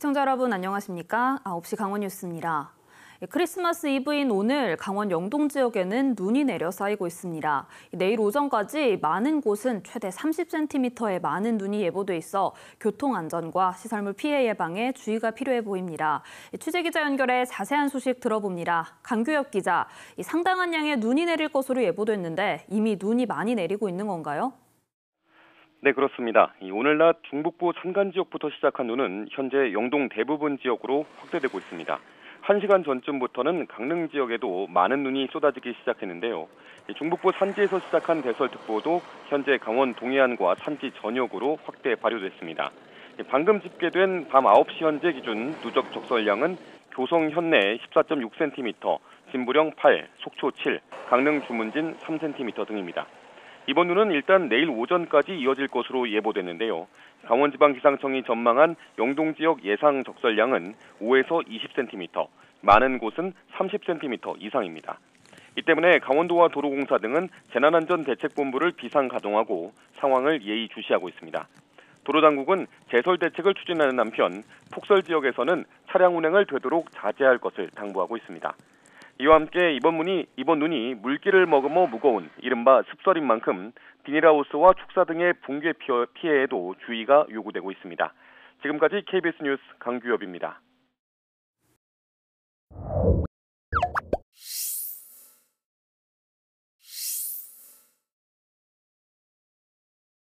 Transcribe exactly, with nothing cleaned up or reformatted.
시청자 여러분 안녕하십니까? 아홉 시 강원 뉴스입니다. 크리스마스 이브인 오늘 강원 영동 지역에는 눈이 내려 쌓이고 있습니다. 내일 오전까지 많은 곳은 최대 삼십 센티미터의 많은 눈이 예보돼 있어 교통안전과 시설물 피해 예방에 주의가 필요해 보입니다. 취재기자 연결해 자세한 소식 들어봅니다. 강규엽 기자, 상당한 양의 눈이 내릴 것으로 예보됐는데 이미 눈이 많이 내리고 있는 건가요? 네, 그렇습니다. 오늘 낮 중북부 산간 지역부터 시작한 눈은 현재 영동 대부분 지역으로 확대되고 있습니다. 한 시간 전쯤부터는 강릉 지역에도 많은 눈이 쏟아지기 시작했는데요. 중북부 산지에서 시작한 대설특보도 현재 강원 동해안과 산지 전역으로 확대 발효됐습니다. 방금 집계된 밤 아홉 시 현재 기준 누적 적설량은 교성 현내 십사 점 육 센티미터, 진부령 팔, 속초 칠, 강릉 주문진 삼 센티미터 등입니다. 이번 눈은 일단 내일 오전까지 이어질 것으로 예보됐는데요. 강원지방기상청이 전망한 영동 지역 예상 적설량은 오에서 이십 센티미터, 많은 곳은 삼십 센티미터 이상입니다. 이 때문에 강원도와 도로공사 등은 재난안전대책본부를 비상 가동하고 상황을 예의주시하고 있습니다. 도로당국은 제설 대책을 추진하는 한편 폭설 지역에서는 차량 운행을 되도록 자제할 것을 당부하고 있습니다. 이와 함께 이번 눈이, 이번 눈이 물기를 머금어 무거운 이른바 습설인 만큼 비닐하우스와 축사 등의 붕괴 피해에도 주의가 요구되고 있습니다. 지금까지 케이비에스 뉴스 강규엽입니다.